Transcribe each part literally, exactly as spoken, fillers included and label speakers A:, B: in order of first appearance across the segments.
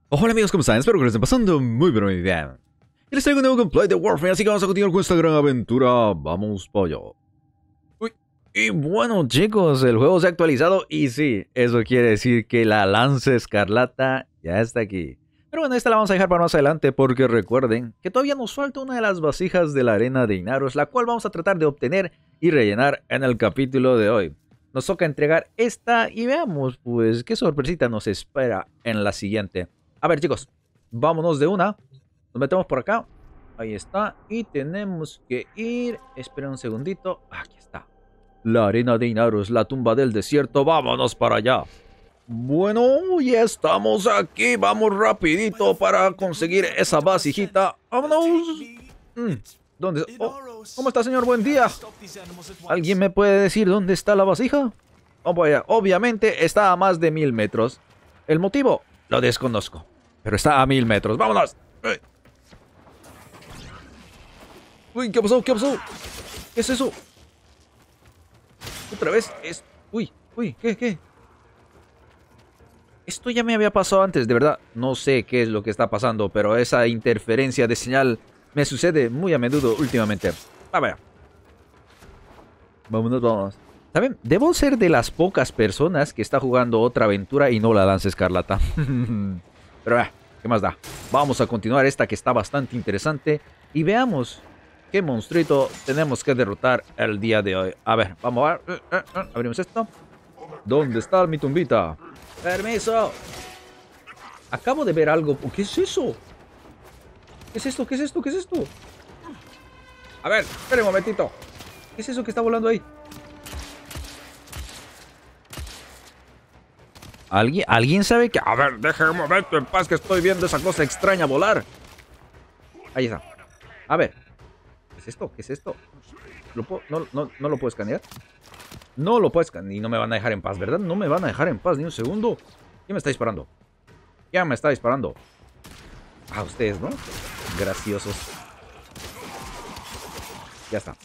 A: Hola amigos, ¿cómo están? Espero que les estén pasando muy pero muy bien. Y les traigo un nuevo gameplay de Warframe, así que vamos a continuar con esta gran aventura. Vamos para allá. Uy. Y bueno chicos, el juego se ha actualizado y sí, eso quiere decir que la Lanza Escarlata ya está aquí. Pero bueno, esta la vamos a dejar para más adelante porque recuerden que todavía nos falta una de las vasijas de la arena de Inaros, la cual vamos a tratar de obtener y rellenar en el capítulo de hoy. Nos toca entregar esta y veamos pues qué sorpresita nos espera en la siguiente. A ver chicos, vámonos de una. Nos metemos por acá. Ahí está. Y tenemos que ir. Espera un segundito. Aquí está. La arena de Inaros, la tumba del desierto. Vámonos para allá. Bueno, ya estamos aquí. Vamos rapidito para conseguir esa vasijita. Vámonos. Mm, ¿Dónde? Oh, ¿cómo está, señor? Buen día. ¿Alguien me puede decir dónde está la vasija? Oh, vaya. Obviamente está a más de mil metros. ¿El motivo? Lo desconozco. Pero está a mil metros. ¡Vámonos! Uy, ¿qué pasó? ¿Qué pasó? ¿Qué es eso? Otra vez es... Uy, uy, ¿qué, qué? Esto ya me había pasado antes, de verdad. No sé qué es lo que está pasando, pero esa interferencia de señal me sucede muy a menudo últimamente. A ver. Vámonos, vámonos. ¿Saben? Debo ser de las pocas personas que está jugando otra aventura y no la Lanza Escarlata. Pero, eh, ¿qué más da? Vamos a continuar esta que está bastante interesante y veamos qué monstruito tenemos que derrotar el día de hoy. A ver, vamos a ver. Eh, eh, eh, abrimos esto. ¿Dónde está mi tumbita? ¡Permiso! Acabo de ver algo. ¿Qué es eso? ¿Qué es esto? ¿Qué es esto? ¿Qué es esto? A ver, espere un momentito. ¿Qué es eso que está volando ahí? ¿Alguien, ¿Alguien sabe que...? A ver, deje un momento en paz que estoy viendo esa cosa extraña volar. Ahí está. A ver. ¿Qué es esto? ¿Qué es esto? ¿Lo puedo, no, no, ¿No lo puedo escanear? No lo puedo escanear. Y no me van a dejar en paz, ¿verdad? No me van a dejar en paz ni un segundo. ¿Quién me está disparando? ¿Quién me está disparando? Ah, ustedes, ¿no? Graciosos. Ya está.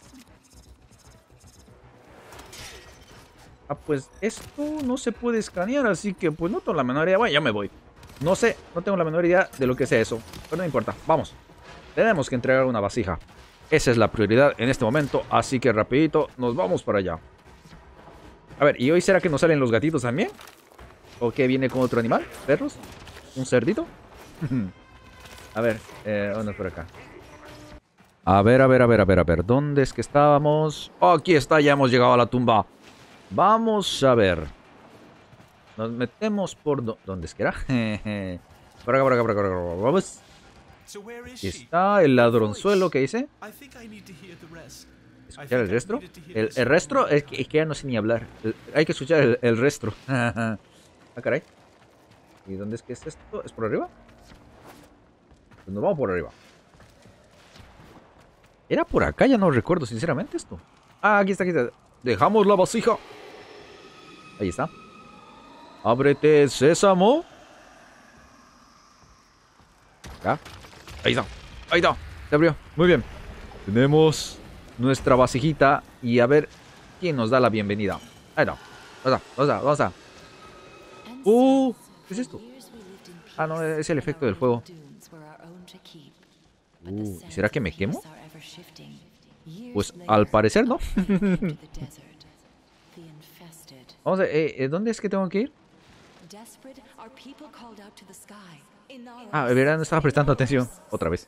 A: Ah, pues esto no se puede escanear, así que pues no tengo la menor idea. Bueno, ya me voy. No sé, no tengo la menor idea de lo que sea eso. Pero no importa, vamos. Tenemos que entregar una vasija. Esa es la prioridad en este momento, así que rapidito nos vamos para allá. A ver, ¿y hoy será que nos salen los gatitos también? ¿O qué viene con otro animal? ¿Perros? ¿Un cerdito? A ver, eh, ¿dónde es por acá? A ver, a ver, a ver, a ver, a ver. ¿Dónde es que estábamos? Oh, aquí está, ya hemos llegado a la tumba. Vamos a ver. Nos metemos por... Do ¿Dónde es que era? Por acá, por acá, por acá, por acá. Vamos. Aquí está el ladronzuelo, ¿qué dice? ¿Escuchar el resto? El, el resto es que, es que ya no sé ni hablar. El, hay que escuchar el, el resto. Ah, caray. ¿Y dónde es que es esto? ¿Es por arriba? Pues nos vamos por arriba. ¿Era por acá? Ya no recuerdo sinceramente esto. Ah, aquí está, aquí está. Dejamos la vasija. Ahí está. Ábrete, sésamo. Acá. Ahí está. Ahí está. Se abrió. Muy bien. Tenemos nuestra vasijita. Y a ver quién nos da la bienvenida. Ahí está. Vamos a, vamos a, vamos a. Uh, ¿qué es esto? Ah, no, es el efecto del fuego. Uh, ¿será que me quemo? Pues al parecer no. Vamos a ver, eh, ¿dónde es que tengo que ir? Ah, verán, no estaba prestando atención. Otra vez.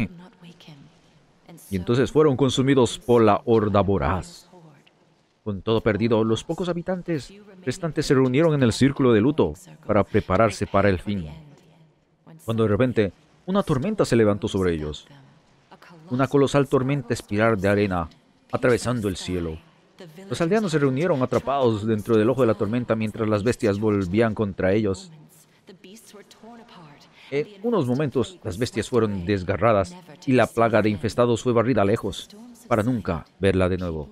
A: Y entonces fueron consumidos por la horda voraz. Con todo perdido, los pocos habitantes restantes se reunieron en el círculo de luto para prepararse para el fin. Cuando de repente, una tormenta se levantó sobre ellos. Una colosal tormenta espiral de arena, atravesando el cielo. Los aldeanos se reunieron atrapados dentro del ojo de la tormenta mientras las bestias volvían contra ellos. En unos momentos, las bestias fueron desgarradas y la plaga de infestados fue barrida lejos, para nunca verla de nuevo.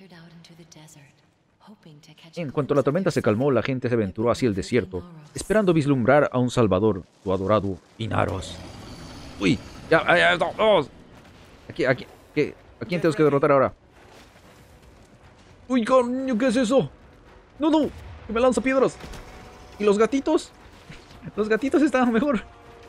A: En cuanto la tormenta se calmó, la gente se aventuró hacia el desierto, esperando vislumbrar a un salvador, su adorado Inaros. ¡Uy! ¡Ya! ya, ya ¡Vamos! Aquí, aquí, ¿qué? ¿A quién tenemos que derrotar ahora? ¡Uy, coño! ¿Qué es eso? ¡No, no! ¡Que me lanza piedras! ¿Y los gatitos? Los gatitos estaban mejor.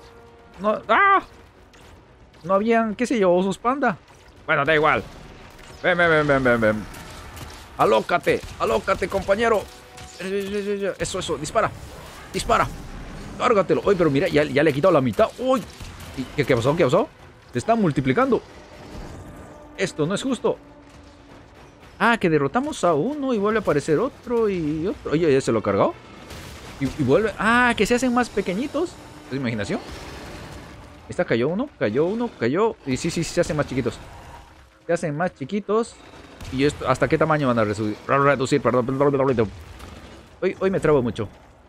A: No, ¡ah! No habían, qué sé yo, osos panda. Bueno, da igual. Ven, ven, ven, ven, ven, ven. Alócate, alócate, compañero. Eso, eso, dispara. Dispara. Cárgatelo. Uy, pero mira, ya, ya le he quitado la mitad. Uy. ¿Qué, qué pasó? ¿Qué pasó? Se están multiplicando. Esto no es justo. Ah, que derrotamos a uno y vuelve a aparecer otro y otro. Oye, ¿ya se lo cargó? Y, y vuelve... Ah, que se hacen más pequeñitos. ¿Es imaginación? Esta cayó uno, cayó uno, cayó... Y sí, sí, sí, se hacen más chiquitos. Se hacen más chiquitos. ¿Y esto hasta qué tamaño van a reducir? Reducir, perdón. Hoy, hoy me trabo mucho.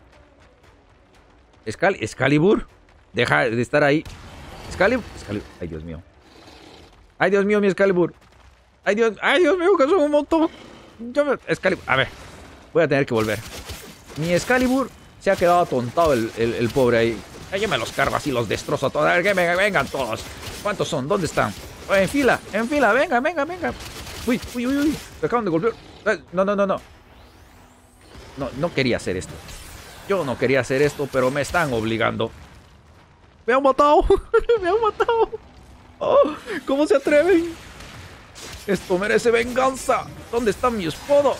A: Escal Excalibur. Deja de estar ahí. Excalibur. Excalibur. Ay, Dios mío. Ay, Dios mío, mi Excalibur. Ay, Dios. Ay, Dios mío, que son un montón. Excalibur. A ver. Voy a tener que volver. Mi Excalibur se ha quedado atontado el, el, el pobre ahí. Ay, yo me los cargo así, los destrozo a todos. A ver, que vengan, vengan todos. ¿Cuántos son? ¿Dónde están? En fila, en fila. Venga, venga, venga. Uy, uy, uy, uy. Me acaban de golpear. No, no, no, no. No, no quería hacer esto. Yo no quería hacer esto, pero me están obligando. Me han matado. Me han matado. Oh, ¿cómo se atreven? Esto merece venganza. ¿Dónde está mi espada?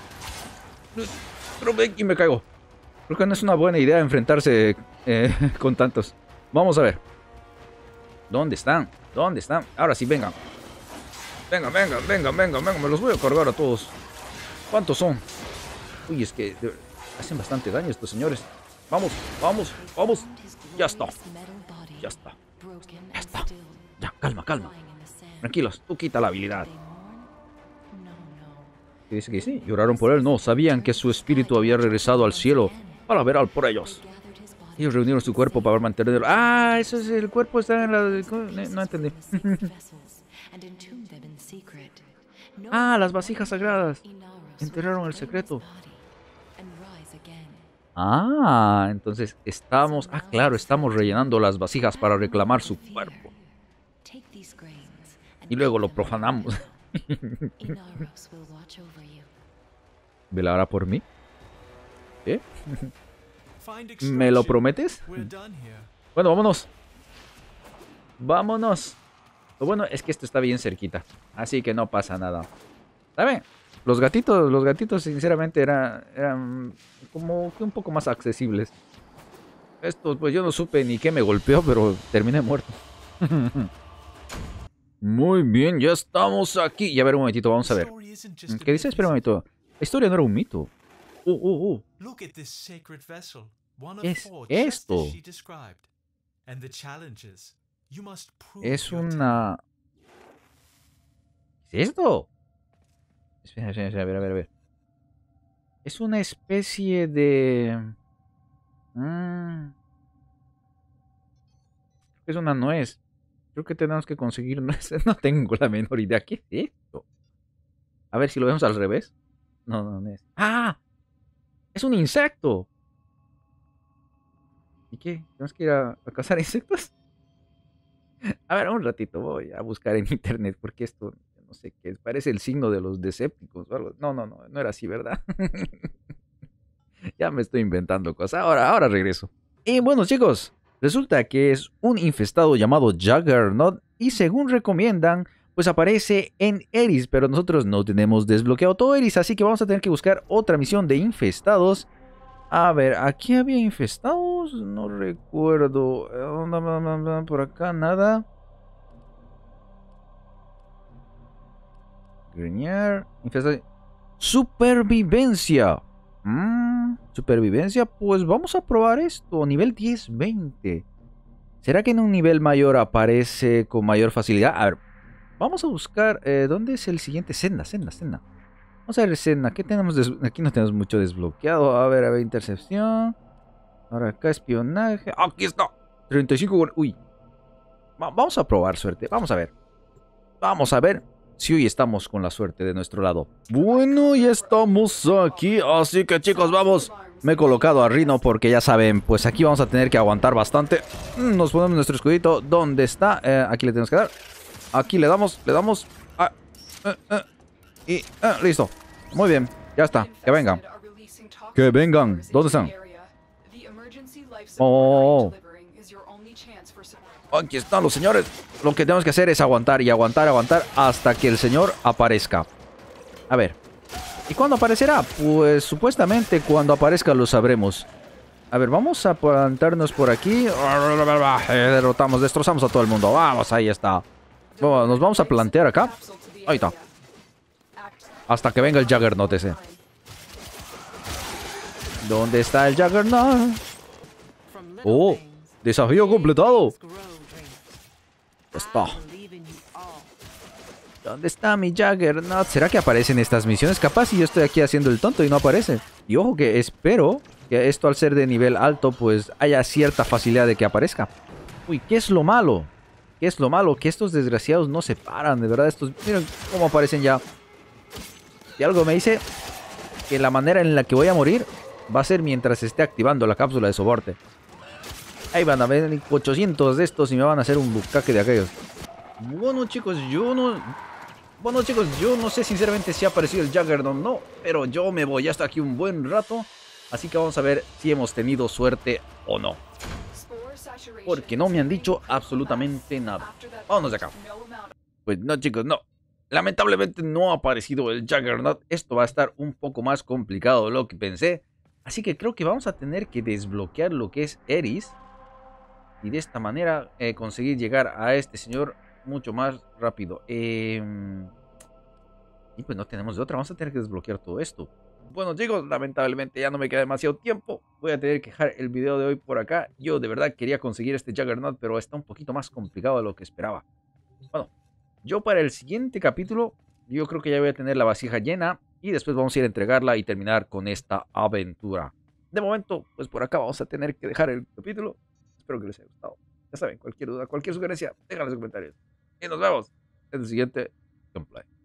A: Pero ven y me caigo. Creo que no es una buena idea enfrentarse eh, con tantos. Vamos a ver. ¿Dónde están? ¿Dónde están? Ahora sí, vengan. Vengan, vengan, vengan, vengan, vengan. Me los voy a cargar a todos. ¿Cuántos son? Uy, es que hacen bastante daño estos señores. Vamos, vamos, vamos. Ya está. Ya está. Ya está. Ya, calma, calma. Tranquilos, tú quita la habilidad. ¿Qué dice que sí? ¿Lloraron por él? No, sabían que su espíritu había regresado al cielo para velar por ellos. Ellos reunieron su cuerpo para mantenerlo. Ah, eso es el cuerpo está en la... No entendí. Ah, las vasijas sagradas. Enterraron el secreto. Ah, entonces estamos... Ah, claro, estamos rellenando las vasijas para reclamar su cuerpo. Y luego lo profanamos. ¿Velará por mí? ¿Eh? ¿Me lo prometes? Bueno, vámonos. Vámonos. Lo bueno es que esto está bien cerquita. Así que no pasa nada. ¿Saben? Los gatitos, los gatitos sinceramente eran, eran como que un poco más accesibles. Estos, pues yo no supe ni qué me golpeó, pero terminé muerto. Muy bien, ya estamos aquí. Y a ver, un momentito, vamos a ver. ¿Qué dice? Espera un momento. La historia no era un mito. Uh, uh, uh. ¿Qué es esto? Es una... ¿Qué es esto? Espera, espera, espera, a ver, a ver, a ver. Es una especie de... Mm. Es una nuez. Creo que tenemos que conseguir nueces. No tengo la menor idea. ¿Qué es esto? A ver si lo vemos al revés. No, no, no es. ¡Ah! Es un insecto. ¿Y qué? ¿Tenemos que ir a, a cazar insectos? A ver, un ratito voy a buscar en internet porque esto, no sé qué es. Parece el signo de los Decepticons o algo. No, no, no, no era así, ¿verdad? Ya me estoy inventando cosas. Ahora, ahora regreso. Y bueno, chicos, resulta que es un infestado llamado Juggernaut y según recomiendan, pues aparece en Eris, pero nosotros no tenemos desbloqueado todo Eris, así que vamos a tener que buscar otra misión de infestados. A ver, ¿aquí había infestados? No recuerdo. Por acá nada. Griñar. Infestados. Supervivencia. Mm, supervivencia. Pues vamos a probar esto. Nivel diez veinte. ¿Será que en un nivel mayor aparece con mayor facilidad? A ver. Vamos a buscar. Eh, ¿Dónde es el siguiente? Senda, senda, senda. Vamos a ver, Senda. ¿Qué tenemos? Aquí no tenemos mucho desbloqueado. A ver, a ver, intercepción. Ahora acá, espionaje. ¡Aquí está! treinta y cinco. Uy. Va vamos a probar suerte. Vamos a ver. Vamos a ver si hoy estamos con la suerte de nuestro lado. Bueno, ya estamos aquí. Así que, chicos, vamos. Me he colocado a Rhino porque ya saben, pues aquí vamos a tener que aguantar bastante. Nos ponemos nuestro escudito. ¿Dónde está? Eh, aquí le tenemos que dar. Aquí le damos, le damos. Ah, eh, eh. Y, ah, listo. Muy bien, ya está. Que vengan. Que vengan. ¿Dónde están? Oh. Aquí están los señores. Lo que tenemos que hacer es aguantar y aguantar, aguantar hasta que el señor aparezca. A ver. ¿Y cuándo aparecerá? Pues supuestamente cuando aparezca lo sabremos. A ver, vamos a plantarnos por aquí. Derrotamos, destrozamos a todo el mundo. Vamos, ahí está. Bueno, nos vamos a plantear acá. Ahí está. Hasta que venga el Juggernaut ese. ¿Dónde está el Juggernaut? Oh, desafío completado. Está. ¿Dónde está mi Juggernaut? ¿Será que aparecen estas misiones? Capaz si yo estoy aquí haciendo el tonto y no aparece. Y ojo que espero que esto al ser de nivel alto pues haya cierta facilidad de que aparezca. Uy, ¿qué es lo malo? ¿Qué es lo malo? Que estos desgraciados no se paran, de verdad. Estos, miren cómo aparecen ya. Y algo me dice que la manera en la que voy a morir va a ser mientras esté activando la cápsula de soporte. Ahí van a ver ochocientos de estos y me van a hacer un bucaque de aquellos. Bueno, chicos, yo no... Bueno, chicos, yo no sé sinceramente si ha aparecido el Juggernaut o no, pero yo me voy hasta aquí un buen rato. Así que vamos a ver si hemos tenido suerte o no. Porque no me han dicho absolutamente nada. Vámonos de acá. Pues no, chicos, no. Lamentablemente no ha aparecido el Juggernaut. Esto va a estar un poco más complicado de lo que pensé. Así que creo que vamos a tener que desbloquear lo que es Eris. Y de esta manera eh, conseguir llegar a este señor mucho más rápido. Eh, y pues no tenemos de otra. Vamos a tener que desbloquear todo esto. Bueno, chicos, lamentablemente ya no me queda demasiado tiempo. Voy a tener que dejar el video de hoy por acá. Yo de verdad quería conseguir este Juggernaut, pero está un poquito más complicado de lo que esperaba. Bueno, yo para el siguiente capítulo, yo creo que ya voy a tener la vasija llena. Y después vamos a ir a entregarla y terminar con esta aventura. De momento, pues por acá vamos a tener que dejar el capítulo. Espero que les haya gustado. Ya saben, cualquier duda, cualquier sugerencia, déjenla en los comentarios. Y nos vemos en el siguiente gameplay.